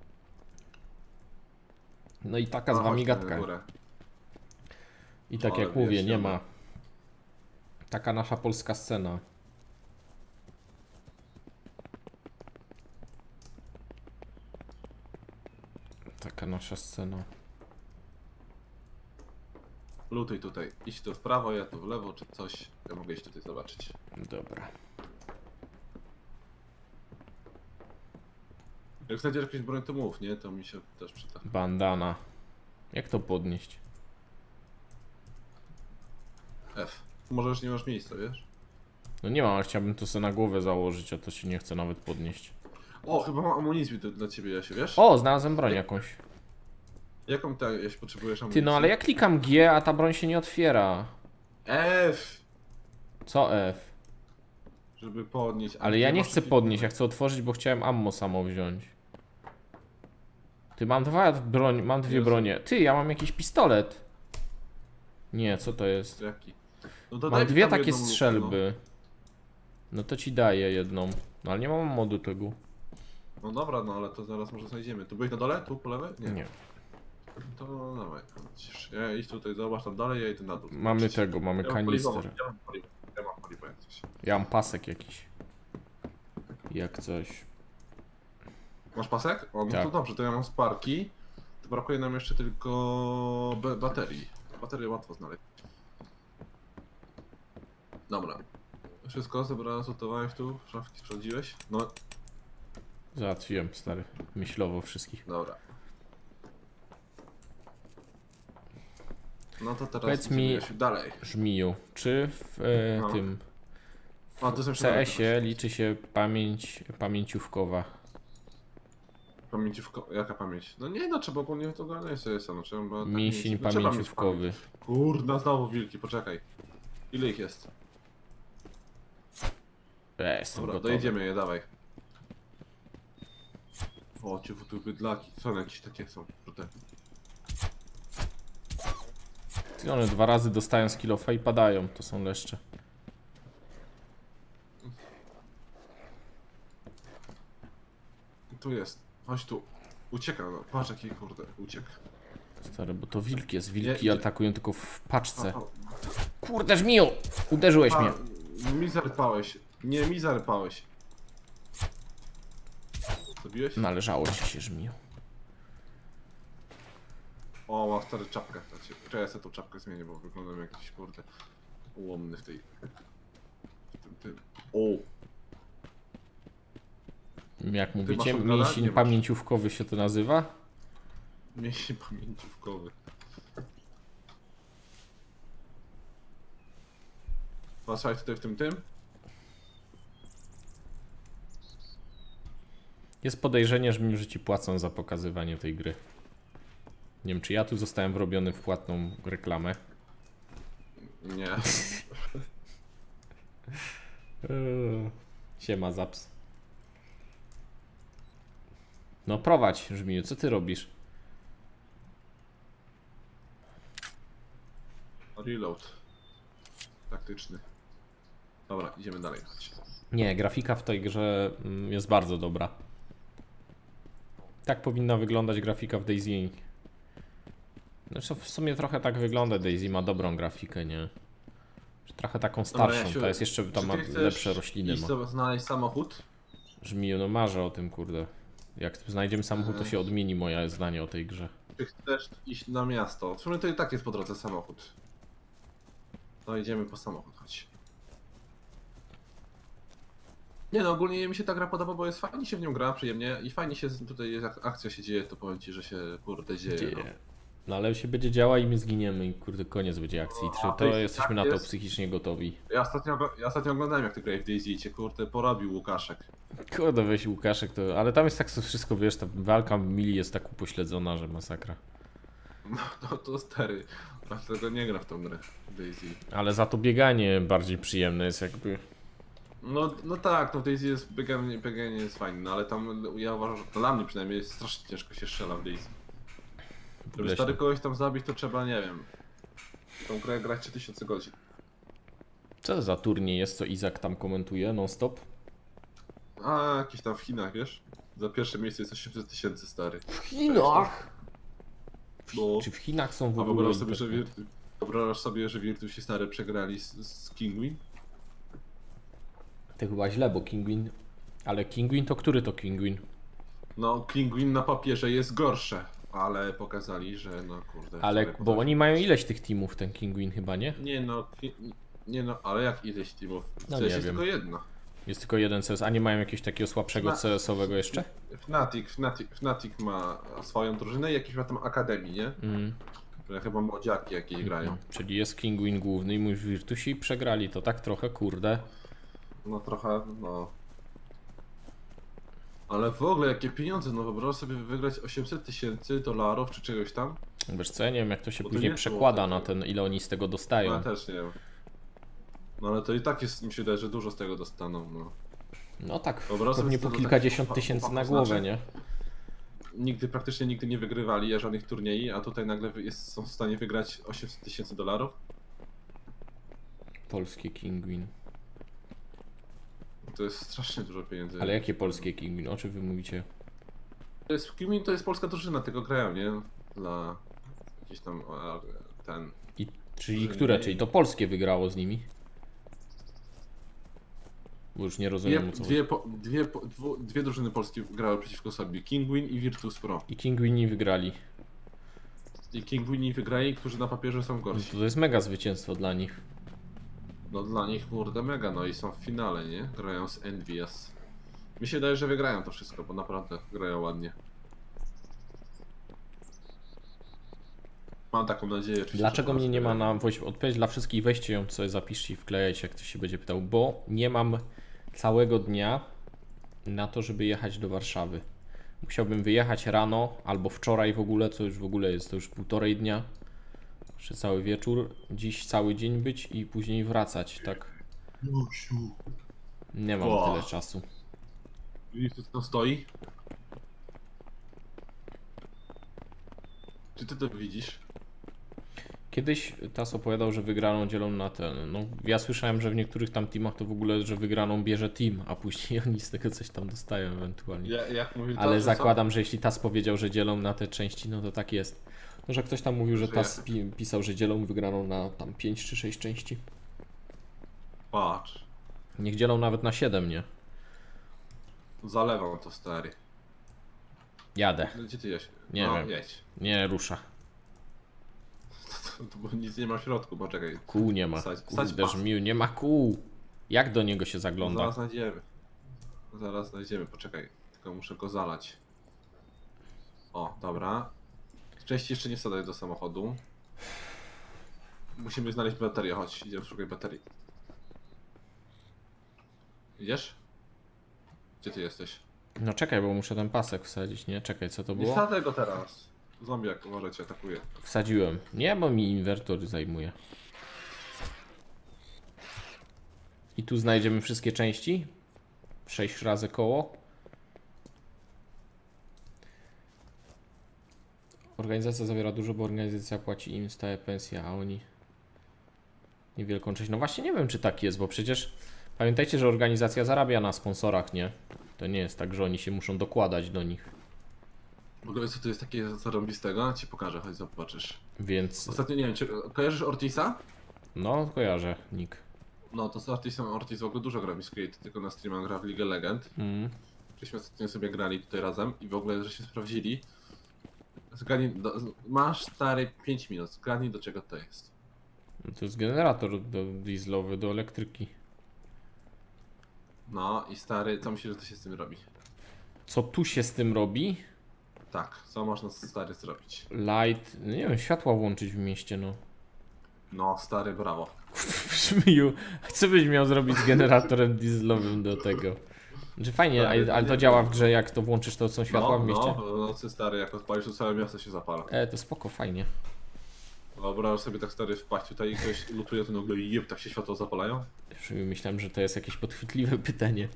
No i taka z wami chodź na gadka. górę. I tak Ale jak mówię, wiesz, nie dobra. ma. Taka nasza polska scena. Taka nasza scena. Lutuj tutaj. Idź tu w prawo, ja tu w lewo, czy coś. Ja mogę iść tutaj zobaczyć. Dobra. Jak znajdziesz jakąś broń, to mów, nie? To mi się też przyda. Bandana. Jak to podnieść? F. Może już nie masz miejsca, wiesz? No nie mam, ale chciałbym to sobie na głowę założyć, a to się nie chce nawet podnieść. O, chyba mam amunicję dla ciebie, Jasiu, wiesz? O, znalazłem broń jakąś. Jaką ty, Jasiu, potrzebujesz amunicję? Ty, no ale ja klikam G, a ta broń się nie otwiera. F! Co F? Żeby podnieść. A Ale gdzie ja nie masz chcę taki- podnieść, ja chcę otworzyć, bo chciałem ammo samo wziąć. Ty, mam mam dwie Jezu. bronie. Ty, ja mam jakiś pistolet. Nie, co to jest? Jaki? No to Mam daj mi dwie tam takie jedną lupę, strzelby. No to ci daję jedną. No ale nie mam modu tego. No dobra, no ale to zaraz może znajdziemy. Tu byłeś na dole? Tu po lewej? Nie. To dawaj. Chodź. Ja idź tutaj, zobacz tam dalej, ja idę na dół. Mamy Zobaczyć. tego, mamy Ja mam paliwo, kanister. ja mam paliwo jak coś. Ja mam pasek jakiś. Jak coś. Masz pasek? O, no Tak. to dobrze, to ja mam sparki. To brakuje nam jeszcze tylko baterii. Baterię łatwo znaleźć. Dobra. Wszystko zebrałem, sortowałeś tu? Szafki sprawdziłeś? No, Załatwiłem, stary. Myślowo wszystkich. dobra. No to teraz Powiedz idziemy mi- jeszcze dalej. Żmiju, czy w No. tym A, to w są jeszcze CS-ie liczy się pamięciówkowa? pamięciówko... Jaka pamięć? No nie, no trzeba ogólnie to ogarnąć sobie sam, no trzeba... tak Mięsień mieć- no, trzeba mieć pamięciówkowy. pamięć. Kurna, znowu wilki, poczekaj. Ile ich jest? Jestem Dobra, gotowy. dojedziemy je, dawaj. O, ciu, tu bydlaki. Są jakieś takie, są. Te. Ty, one 2 razy dostają z kilofa i padają, to są leszcze. Tu jest. Chodź tu. Ucieka, no. Patrz jaki kurde, uciekł. Stary, bo to wilk jest. Nie, Wilki idzie. atakują tylko w paczce. A, Kurde, Żmiju! Uderzyłeś mnie. mi zarypałeś. Nie, mi zarypałeś. Zabiłeś? Należało ci się, Żmiju. O, mam stary czapkę. Czekaj, ja sobie tą czapkę zmienię, bo wyglądam jak jakiś kurde ułomny w tej... w tym. O! Jak mówicie, masz odgada? Nie mięsień masz. pamięciówkowy się to nazywa? Mięsień pamięciówkowy. Słuchaj, tutaj w tym? Jest podejrzenie, że ci płacą za pokazywanie tej gry. Nie wiem, czy ja tu zostałem wrobiony w płatną reklamę. Nie. Siema, Zaps. No prowadź, Żmiju, co ty robisz? Reload. Taktyczny. Dobra, idziemy dalej. Chodź. Nie, grafika w tej grze jest bardzo dobra. Tak powinna wyglądać grafika w DayZ. Znaczy w sumie trochę tak wygląda, DayZ ma dobrą grafikę, nie? Trochę taką starszą, Jasiu, ta jest jeszcze, tam czy ma ty chcesz lepsze rośliny iść ma. sobie znaleźć samochód? Żmiju, no marzę o tym, kurde. Jak znajdziemy samochód, to się odmieni moje zdanie o tej grze. Czy chcesz iść na miasto? W sumie to i tak jest po drodze samochód. To idziemy po samochód, chodź. Nie no, ogólnie mi się ta gra podoba, bo jest fajnie się w nią gra, przyjemnie i fajnie się tutaj jak akcja się dzieje, to powiem ci, że się kurde dzieje. No. No ale się będzie działa i my zginiemy i kurde koniec będzie akcji. A, To tak jesteśmy na to jest. psychicznie gotowi. Ja ostatnio oglądałem jak ty grałeś w DayZ i cię kurde porobił Łukaszek. Kurde, weź Łukaszek to... Ale tam jest tak wszystko, wiesz, ta walka mili jest tak upośledzona, że masakra. No to stary, dlatego nie gra w tą grę w DayZ. Ale za to bieganie bardziej przyjemne jest jakby... No tak, no w Daisy jest bieganie jest fajne, no ale tam ja uważam, że dla mnie przynajmniej jest strasznie ciężko się strzela w Daisy. Żeby stary kogoś tam zabić, to trzeba, nie wiem, tą grę grać 3000 godzin. Co za turniej jest, co Izak tam komentuje non-stop? A jakiś tam w Chinach, wiesz? Za pierwsze miejsce jest 800 000 stary. W Chinach? No. Czy w Chinach są w A ogóle wyobrażasz sobie, że Virtusi stary przegrali z Kinguin? To chyba źle, bo Kinguin... Ale Kinguin to który to Kinguin? No, Kinguin na papierze jest gorsze, ale pokazali, że no kurde. Ale, stary, bo potrafi- oni mają ileś tych teamów, ten Kinguin chyba, nie? Nie no, ale jak ileś teamów? W No CS nie jest wiem. tylko jedno. Jest tylko jeden CS, a nie mają jakiegoś takiego słabszego CS-owego jeszcze? Fnatic ma swoją drużynę i jakieś ma tam akademii, nie? Które chyba młodziaki jakieś grają. Czyli jest Kinguin główny i mówisz Virtusi przegrali to tak trochę, kurde. No trochę, no. Ale w ogóle jakie pieniądze, no wyobraź sobie wygrać 800 000 dolarów czy czegoś tam. Wiesz co, ja nie wiem jak to się Bo to później nie było przekłada takie- na ten, ile oni z tego No dostają. ja też nie wiem. No ale to i tak jest, mi się wydaje, że dużo z tego dostaną, no. No tak, Wyobraź sobie, pewnie co po to kilkadziesiąt tak tysięcy na znaczy? głowę, nie? Praktycznie nigdy nie wygrywali żadnych turniej, a tutaj nagle są w stanie wygrać 800 000 dolarów. Polskie Kinguin. To jest strasznie dużo pieniędzy. Ale jakie polskie Kinguin? O czym wy mówicie? To jest polska drużyna, tylko grają, nie? Dla jakiś tam ten. Czyli Że które? nie- Czyli to polskie wygrało z nimi? Bo już nie rozumiem o co chodzi. Dwie drużyny polskie grały przeciwko sobie. Kinguin i Virtus Pro. I Kinguini wygrali. I Kinguini wygrali, którzy na papierze są No gorsi. to jest mega zwycięstwo dla nich. No dla nich kurde mega, no i są w finale, nie? Grają z Envious. Mi się wydaje, że wygrają to wszystko, bo naprawdę grają ładnie. Mam taką nadzieję. Oczywiście, Dlaczego że mnie nie ma wygrają. na odpowiedź dla wszystkich? Weźcie ją sobie zapiszcie i wklejajcie, jak ktoś się będzie pytał, bo nie mam całego dnia na to, żeby jechać do Warszawy. Musiałbym wyjechać rano albo wczoraj w ogóle, co już w ogóle jest to już 1,5 dnia. Jeszcze cały wieczór, dziś cały dzień być i później wracać, tak? Nie mam O. tyle czasu. Widzisz, co tam stoi? Czy ty to widzisz? Kiedyś Tas opowiadał, że wygraną dzielą na ten. No, ja słyszałem, że w niektórych tam teamach to w ogóle, że wygraną bierze team, a później oni z tego coś tam dostają ewentualnie. Jak mówił Ale to, zakładam, że jeśli Tas powiedział, że dzielą na te części, no to tak jest. No, że ktoś tam mówił, że Że Tas pisał, że dzielą wygraną na tam 5 czy 6 części. Patrz, Niech dzielą nawet na 7, nie? zalewam to stary. Jadę. Gdzie ty jedziesz? Nie no, wiem. jedź. Nie rusza. Bo nic nie ma w środku, poczekaj. Kół nie ma. Stać Kurde, pas. żmiu, nie ma kół. Jak do niego się zagląda? Zaraz znajdziemy. Zaraz znajdziemy, poczekaj. Tylko muszę go zalać. O, dobra. Części jeszcze nie wsadaj do samochodu. Musimy znaleźć baterię, chodź, idziemy szukać baterii. Idziesz? Gdzie ty jesteś? No czekaj, bo muszę ten pasek wsadzić, nie? Czekaj, co to Nie było? wsadzaj go teraz. Zombiak może cię atakuje. Wsadziłem. Nie, bo mi inwertor zajmuje. I tu znajdziemy wszystkie części. 6 razy koło. Organizacja zawiera dużo, bo organizacja płaci im stałe pensje, a oni niewielką część. No właśnie nie wiem, czy tak jest, bo przecież pamiętajcie, że organizacja zarabia na sponsorach, nie? To nie jest tak, że oni się muszą dokładać do nich. W ogóle co to jest takie zarąbistego? Ci pokażę, chodź zobaczysz. Więc Ostatnio nie wiem, czy kojarzysz Ortisa? no, kojarzę, Nick. No to z Ortisem, Ortis w ogóle dużo gra mi Created, tylko na streamach gra w League Legend. Żeśmy ostatnio sobie grali tutaj razem i w ogóle żeśmy sprawdzili. Masz stary 5 minut, zgadnij do czego to jest. No to jest generator dieslowy do elektryki. No i stary, co myślisz, że to się z tym robi? Co tu się z tym robi? Tak, co można stary zrobić? Light, no nie wiem, światła włączyć w mieście, no. No stary, brawo. Brzmiu, co byś miał zrobić z generatorem dieslowym do tego? Znaczy fajnie, Stary, ale nie to działa w wiem. grze, jak to włączysz, to są światła w mieście? No, w nocy stary, jak odpalisz, to całe miasto się zapala. To spoko, fajnie. Wyobrażasz sobie tak stary wpaść tutaj i ktoś lutuje, to nagle jeb, tak się światło zapalają? Już myślałem, że to jest jakieś podchwytliwe pytanie.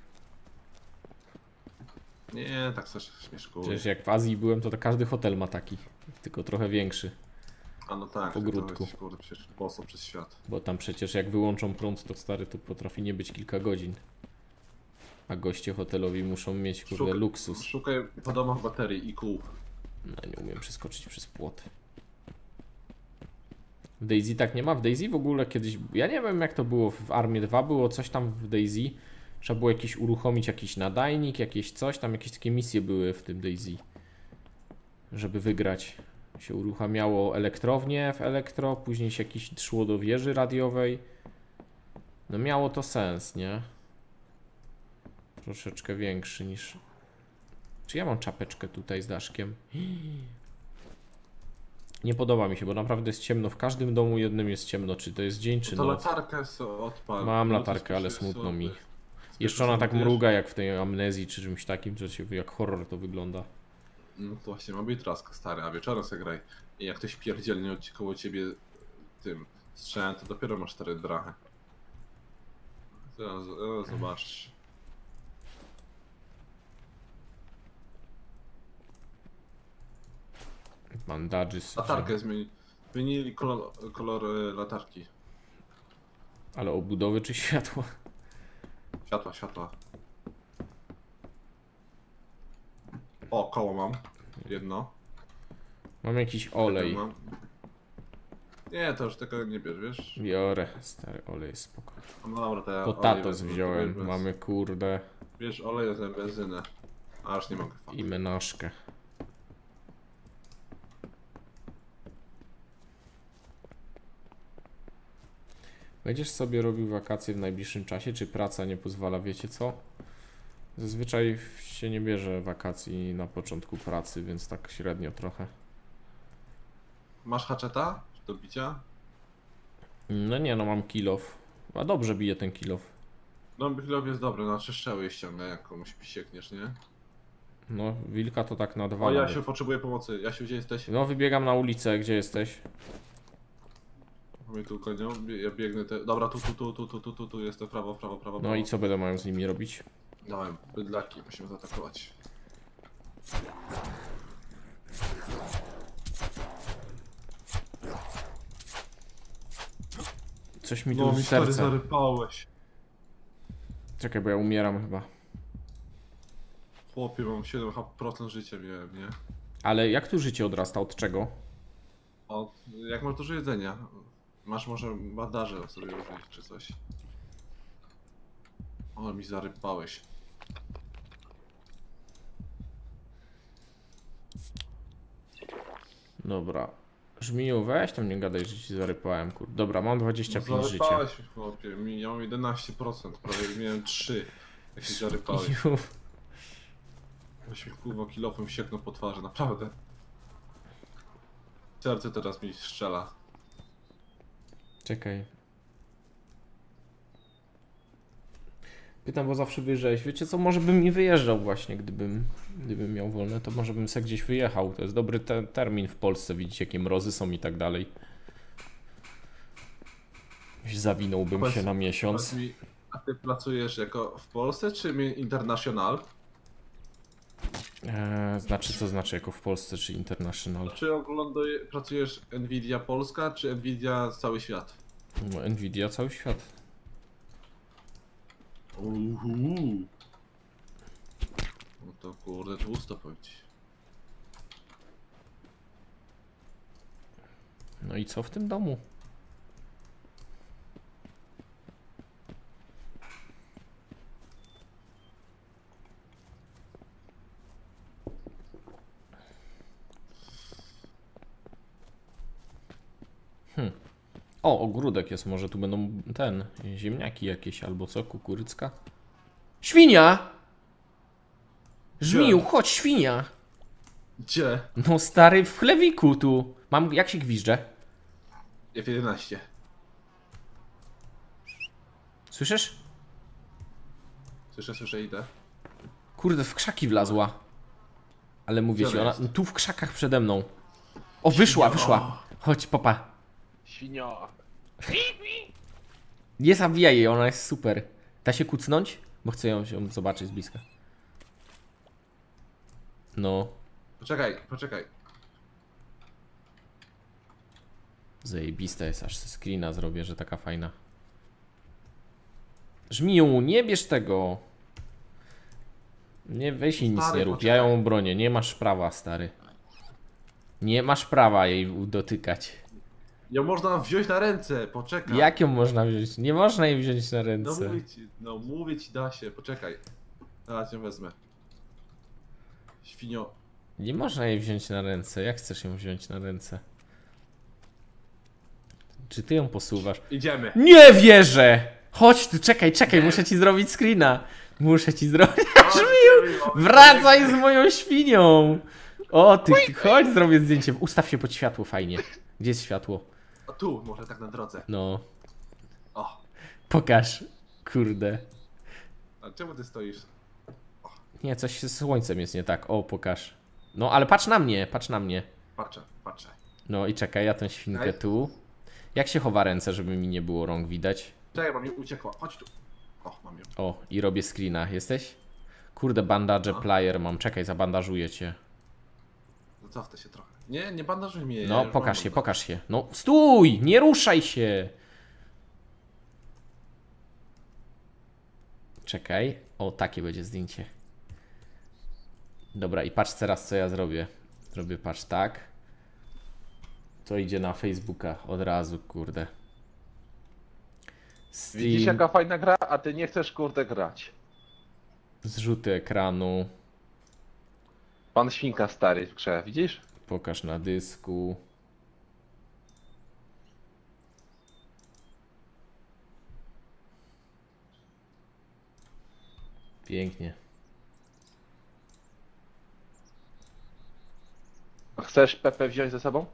Nie, tak też śmieszkuję. Przecież jak w Azji byłem, to każdy hotel ma taki. Tylko trochę większy. A no tak, w ogródku. to jest, kurde, przecież boso przez świat. Bo tam przecież jak wyłączą prąd, to stary to potrafi nie być kilka godzin. A goście hotelowi muszą mieć kurde luksus. Szukaj po domach baterii i kół. No nie umiem przeskoczyć przez płot. W DayZ tak nie ma? W DayZ w ogóle kiedyś... Ja nie wiem jak to było. W Armie 2 było coś tam w DayZ. Trzeba było uruchomić jakiś nadajnik, jakieś coś. Tam jakieś takie misje były w tym DayZ. Żeby wygrać. Się uruchamiało elektrownię w elektro. Później się szło do wieży radiowej. No miało to sens, nie? Troszeczkę większy niż... Czy ja mam czapeczkę tutaj z daszkiem? Nie podoba mi się, bo naprawdę jest ciemno. W każdym domu jednym jest ciemno. Czy to jest dzień, czy To noc. latarkę sobie odpal. Mam latarkę, ale smutno mi. Jeszcze ona tak mruga jak w tej amnezji, czy czymś takim, że jak horror to wygląda. No to właśnie, ma być traska stary, a wieczorem se graj. I jak ktoś pierdzielnie koło ciebie tym strzałem, to dopiero masz 4 drachę. Zaraz zobaczysz. Bandaży. Latarkę zmienili kolor latarki. Ale obudowy czy światła? Światła. O, koło mam. Jedno. Mam jakiś olej. Mam. Nie, to już tego nie bierz, wiesz? Biorę. Stary olej, spoko. No dobra, to ja Potatos olej wziąłem. bez- Mamy kurde Bierz olej za benzynę. A aż nie mogę. i menażkę. Będziesz sobie robił wakacje w najbliższym czasie, czy praca nie pozwala, wiecie co? Zazwyczaj się nie bierze wakacji na początku pracy, więc tak średnio trochę. Masz haczeta do bicia? No nie, no mam kilof. A dobrze bije ten kilof. No, chwilę jest dobry, na 3 strzały ściągnę, jak komuś pisiekniesz, nie? No, wilka to tak na 2 O, nawet. Jasiu, potrzebuję pomocy. Jasiu, gdzie jesteś? No, wybiegam na ulicę, gdzie jesteś? Mamy tu konią, ja biegnę te... Dobra, tu jestem, prawo. No i co będę miał z nimi robić? Dałem, bydlaki, musimy zaatakować. Coś mi tu No, w mi stary serce. zarypałeś. Czekaj, bo ja umieram chyba. Chłopie, mam 7% życia miałem, nie? Ale jak tu życie odrasta? Od czego? O, jak masz dużo jedzenia? Masz może bandaże sobie użyć, czy coś? O, mi zarypałeś. Dobra. Żmiju, weź tam nie gadaj, że ci zarypałem, kur. Dobra, mam 25 życia. Zarypałeś mi, chłopie. Ja mam 11%, prawie miałem 3. Jak się zarypałeś. Żmiju. Weź mi kurwa kilofem sieknął po twarzy, naprawdę. Serce teraz mi strzela. Czekaj. Pytam, bo zawsze wyjeżdżałeś. Wiecie co, może bym nie wyjeżdżał właśnie, gdybym miał wolne, to może bym se gdzieś wyjechał. To jest dobry termin w Polsce, widzicie jakie mrozy są i tak dalej. Zawinąłbym się na miesiąc. Mi, a ty pracujesz jako w Polsce, czy international? Znaczy, co znaczy jako w Polsce, czy international? Czy pracujesz Nvidia Polska, czy Nvidia cały świat? No, Nvidia cały świat. No to kurde, tłusto powiedzieć. No i co w tym domu? O, ogródek jest, może tu będą ziemniaki jakieś albo co, kukurycka? Świnia! Żmiju, chodź, świnia! Gdzie? No stary, w chlewiku tu. Mam, jak się gwizdże? F11. Słyszysz? Słyszę, idę. Kurde, w krzaki wlazła. Ale mówię Gdzie ci, ona jest? tu w krzakach przede mną. O, wyszła. Chodź, popa. Świnio. Nie zabijaj jej, ona jest super. Da się kucnąć? Bo chcę ją zobaczyć z bliska. No. Poczekaj. Zajebista jest, aż screena zrobię, że taka fajna. Żmiju, nie bierz tego. Nie, weź jej nic Stary, nie rób, poczekaj. ja ją bronię. Nie masz prawa, stary. Nie masz prawa jej dotykać. Ją można wziąć na ręce, poczekaj. Jak ją można wziąć? Nie można jej wziąć na No ręce. mówię ci, da się, poczekaj. Teraz ją wezmę. Świnio. Nie można jej wziąć na ręce. Jak chcesz ją wziąć na ręce? Czy ty ją posuwasz? Idziemy. Nie wierzę! Chodź tu, czekaj, muszę ci zrobić screena. Muszę ci zrobić. Wracaj z moją świnią! O, ty, chodź, zrobię zdjęcie. Ustaw się pod światło, fajnie. Gdzie jest światło? A tu, może tak na drodze. No, O, pokaż. Kurde. a czemu ty stoisz? Nie, coś z słońcem jest nie tak. O, pokaż. No, ale patrz na mnie, patrz na mnie. Patrzę. No i czekaj, ja tę świnkę tu. Jak się chowa ręce, żeby mi nie było rąk widać? Czekaj, bo mi uciekła. Chodź tu. O, mam ją. O, i robię screena. Jesteś? Kurde, bandage player mam. Czekaj, zabandażuję cię. Zacofnę się trochę. Nie bandażuj mnie. No, już pokaż mam się, bandaż. pokaż się. No, stój! Nie ruszaj się! Czekaj. O, takie będzie zdjęcie. Dobra, i patrz teraz, co ja zrobię. Zrobię, patrz, tak. To idzie na Facebooka od razu, kurde. Widzisz Steam, jaka fajna gra, a ty nie chcesz kurde grać. zrzuty ekranu. Pan Świnka stary w grze, widzisz? Pokaż na dysku. Pięknie. Chcesz Pepe wziąć ze sobą?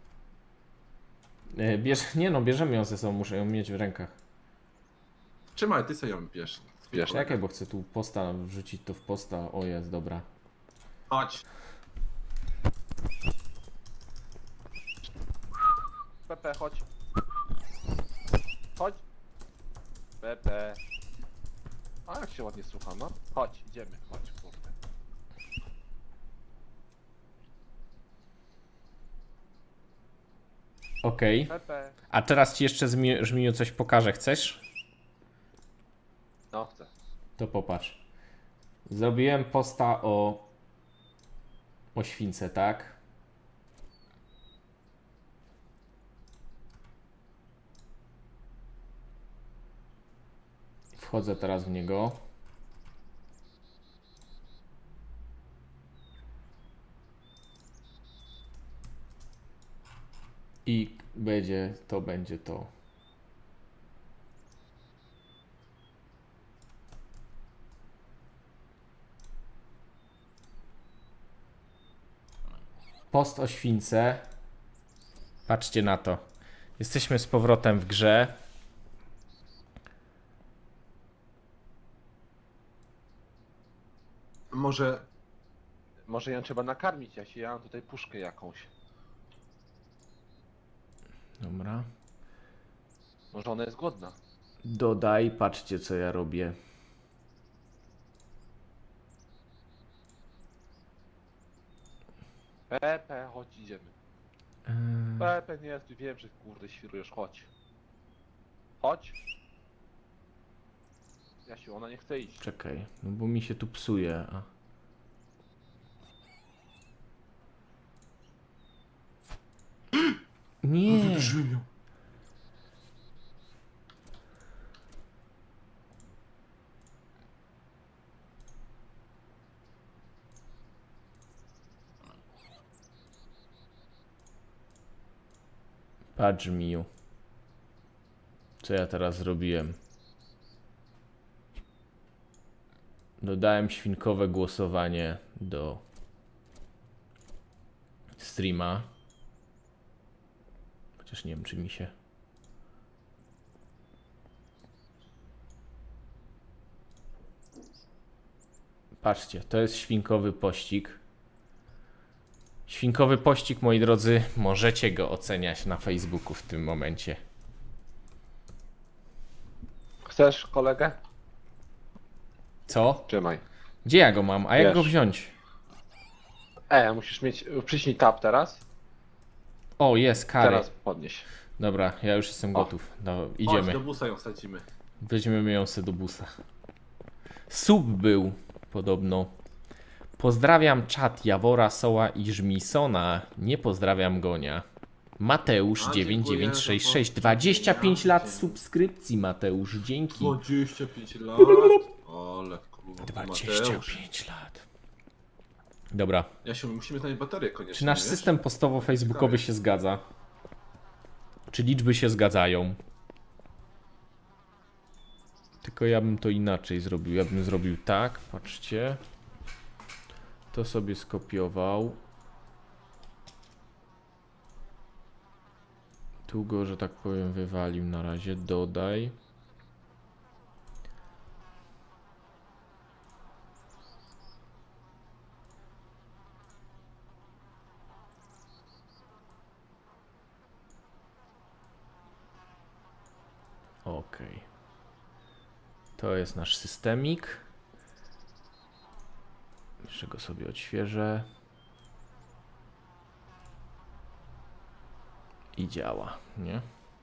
Nie no, bierzemy ją ze sobą, muszę ją mieć w rękach. Trzymaj, ty sobie ją bierz. Bierz. Czekaj, bo chcę tu posta wrzucić to w posta. O, jest, dobra. Chodź. Pepe, chodź. Chodź. Pepe. A jak się ładnie słucha, no? Chodź, idziemy, chodź, kurde. Okej. Pepe. A teraz ci jeszcze Żmiju coś pokażę. Chcesz? No, chcę. To popatrz. Zrobiłem posta o śwince, tak? Wchodzę teraz w niego. I będzie to. Post o śwince. Patrzcie na to. Jesteśmy z powrotem w grze. Może ją trzeba nakarmić, ja mam tutaj puszkę jakąś. Dobra. Może ona jest głodna. Dodaj, patrzcie co ja robię. Pepe, chodź, idziemy. Pepe, nie, wiem, że kurde świrujesz, chodź. Chodź. Jasiu, ona nie chce iść. Czekaj, no bo mi się tu psuje. A. Nie. Wydrzyj ją. Patrz Miu. Co ja teraz zrobiłem? Dodałem świnkowe głosowanie do streama. Chociaż nie wiem, czy mi się... Patrzcie, to jest świnkowy pościg. Świnkowy pościg, moi drodzy, możecie go oceniać na Facebooku w tym momencie. Chcesz kolegę? Co? Trzymaj. Gdzie ja go mam? A jak go Wiesz. wziąć? Musisz mieć, przyciśnij tab teraz. O, jest kary. Teraz podnieś. Dobra, ja już jestem gotów. No, Chodź, idziemy. do busa ją wsadzimy. Weźmiemy ją se do busa. Sub był podobno. Pozdrawiam czat Jawora, Soła i Żmisona. Nie pozdrawiam Gonia. Mateusz A, dziękuję 9966. za 25 lat dziękuję. subskrypcji, Mateusz. Dzięki. 25 lat. Ale kurwa. Mateusz. 25 lat. Dobra. Jasiu, musimy znaleźć baterię koniecznie. Czy nasz wiesz? system postowo-facebookowy się zgadza? Czy liczby się zgadzają? Tylko ja bym to inaczej zrobił. Ja bym zrobił tak, patrzcie. To sobie skopiował. Tu go, że tak powiem, wywalił na razie. Dodaj. OK. To jest nasz systemik. Jeszcze go sobie odświeżę. I działa, nie?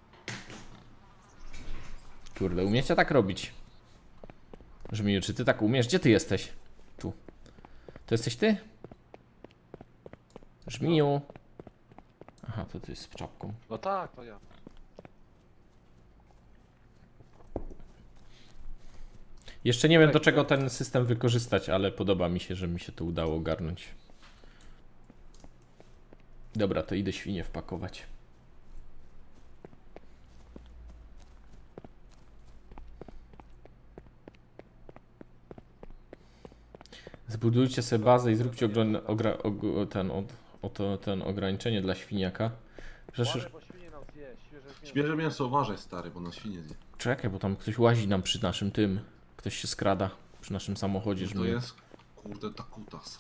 Kurde, umiecie tak robić? Żmiju, czy ty tak umiesz? Gdzie ty jesteś? Tu. To jesteś ty? Żmiju. Aha, to ty jest z czapką. No tak, to ja. Jeszcze nie wiem, do czego ten system wykorzystać, ale podoba mi się, że mi się to udało ogarnąć. Dobra, to idę świnie wpakować. Zbudujcie sobie bazę i zróbcie ten ograniczenie dla świniaka. Przecież... Bo świnie nam zje, świeże mięso. Świeże mięso, uważaj stary, bo na świnie zje. Czekaj, bo tam ktoś łazi nam przy naszym tym. Ktoś się skrada przy naszym samochodzie. To jest, kurde, ta kutas.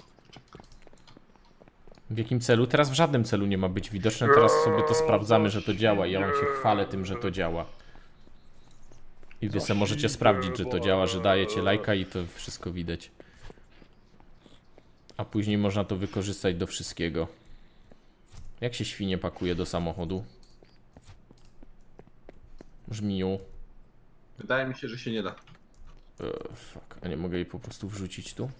W jakim celu? Teraz w żadnym celu nie ma być widoczne. Teraz sobie to sprawdzamy, że to działa. Ja wam się chwalę tym, że to działa. I wy sobie możecie sprawdzić, że to działa, że dajecie lajka i to wszystko widać. A później można to wykorzystać do wszystkiego. Jak się świnie pakuje do samochodu? Żmiju. Wydaje mi się, że się nie da. Fuck. A nie mogę jej po prostu wrzucić tu?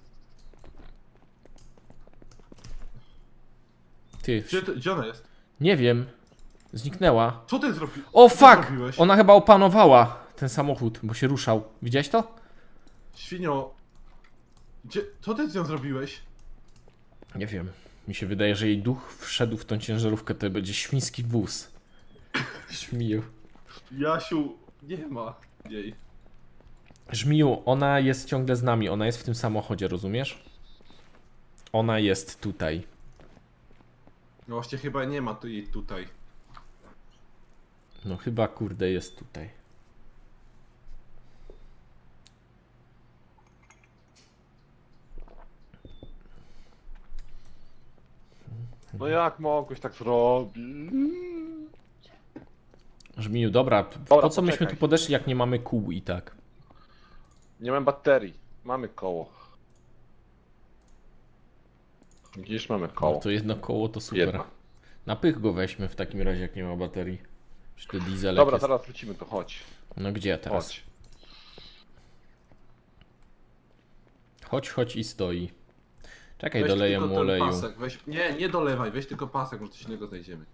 Ty, Gdzie ona jest? nie wiem. Zniknęła. Co ty zrobiłeś? O fuck! Ona chyba opanowała ten samochód, bo się ruszał. Widziałeś to? Świnio. Co ty z nią zrobiłeś? Nie wiem. Mi się wydaje, że jej duch wszedł w tą ciężarówkę, to będzie świński wóz. Żmiju. Jasiu, nie ma jej. Żmiju, ona jest ciągle z nami, ona jest w tym samochodzie, rozumiesz? Ona jest tutaj. No właśnie chyba nie ma tu jej tutaj. No chyba kurde jest tutaj. No jak mogłeś tak zrobić? Żmiju, dobra, po co myśmy tu podeszli, jak nie mamy kół i tak? Nie mam baterii. Mamy koło. Widzisz, mamy No koło. to jedno koło to super. Jedno. Na pych go weźmy w takim razie, jak nie ma baterii. Czy to dieselek Dobra, jest? teraz wrócimy tu, chodź. No gdzie teraz? Chodź. Chodź i stoi. Czekaj, Weź doleję tylko mu ten oleju. pasek, weź... Nie dolewaj, weź tylko pasek, może coś innego znajdziemy.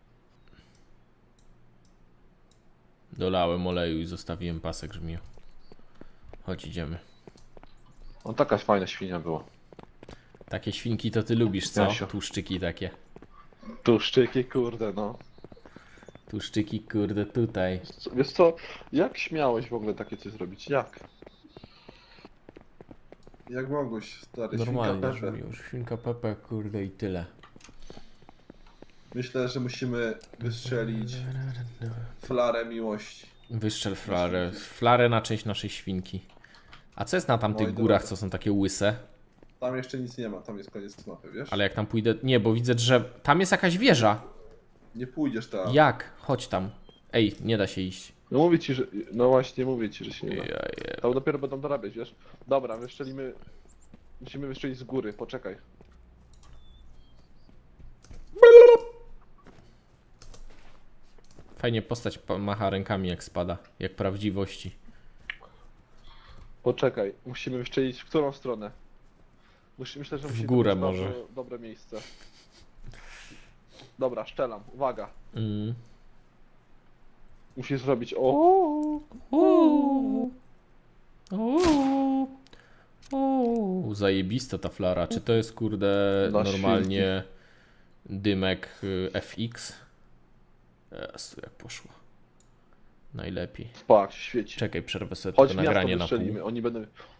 Dolałem oleju i zostawiłem pasek Żmiju. Chodź, idziemy. No taka fajna świnia była. Takie świnki to ty lubisz, co? Jasiu. Tłuszczyki takie. Tłuszczyki, kurde, no. Tłuszczyki, kurde, tutaj. Wiesz co, jak śmiałeś w ogóle takie coś zrobić? Jak? Jak mogłeś, stary, Normalnie, Żmiju. Świnka Pepe, kurde i tyle. Myślę, że musimy wystrzelić flarę miłości. Wyszczel flarę. Flarę na część naszej świnki. A co jest na tamtych Moi górach, drodzy. co są takie łyse? Tam jeszcze nic nie ma, tam jest koniec mapy, wiesz? Ale jak tam pójdę... Nie, bo widzę drzew... Tam jest jakaś wieża. Nie pójdziesz tam. Jak? Chodź tam. Ej, nie da się iść. No mówię ci, że... No właśnie, mówię ci, że się nie da. Ja, ja. Tam dopiero będą dorabiać, wiesz? Dobra, wyszczelimy... Musimy wystrzelić z góry, poczekaj. Fajnie postać macha rękami jak spada. Jak prawdziwości. Poczekaj, musimy wystrzelić w którą stronę? Myślę, że musimy górę być może. bardzo dobre miejsce. Dobra, szczelam, uwaga. Musisz zrobić o. Zajebista ta flara. Czy to jest kurde Na normalnie dymek FX? Jezu, jak poszło. Najlepiej. Pak, świeci. Czekaj, przerwę sobie Chodź tylko miasto nagranie na pół. wystrzelimy, oni będą...